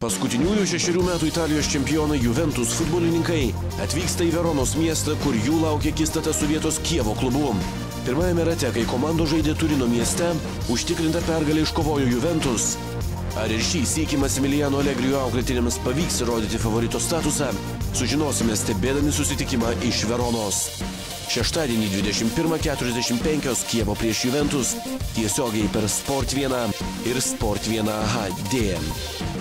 Paskutiniųjų 6 metų Italijos čempionai Juventus futbolininkai atvyksta į Veronos miestą, kur jų laukia akistata su vietos Kievo klubu. Pirmajame rate, kai komandos žaidė Turino mieste, užtikrintą pergalę iškovojo Juventus. Ar ir šį sykį Massimiliano Allegrio auklėtiniams pavyks įrodyti favorito statusą, sužinosime stebėdami susitikimą iš Veronos. Šeštadienį 21:45 Kievo prieš Juventus tiesiogiai per Sport 1 ir Sport 1 HD.